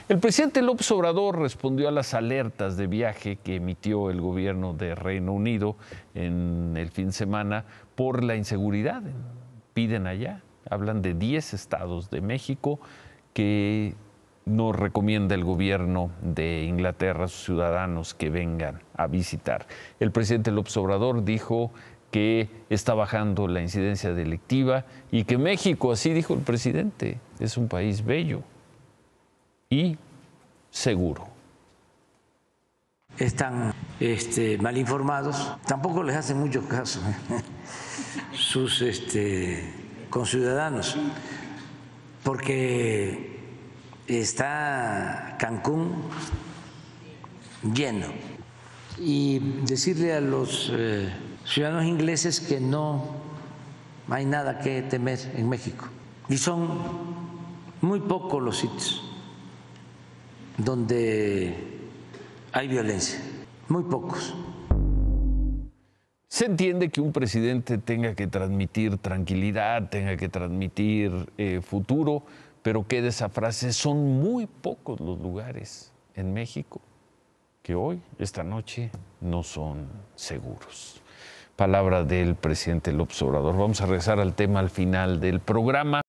El presidente López Obrador respondió a las alertas de viaje que emitió el gobierno de Reino Unido en el fin de semana por la inseguridad. Piden allá, hablan de 10 estados de México que no recomienda el gobierno de Inglaterra a sus ciudadanos que vengan a visitar. El presidente López Obrador dijo que está bajando la incidencia delictiva y que México, así dijo el presidente, es un país bello y seguro. Están mal informados, tampoco les hacen mucho caso sus conciudadanos, porque está Cancún lleno. Y decirle a los ciudadanos ingleses que no hay nada que temer en México. Y son muy pocos los sitios donde hay violencia, muy pocos. Se entiende que un presidente tenga que transmitir tranquilidad, tenga que transmitir futuro, pero queda esa frase, son muy pocos los lugares en México que hoy, esta noche, no son seguros. Palabra del presidente López Obrador. Vamos a regresar al tema al final del programa.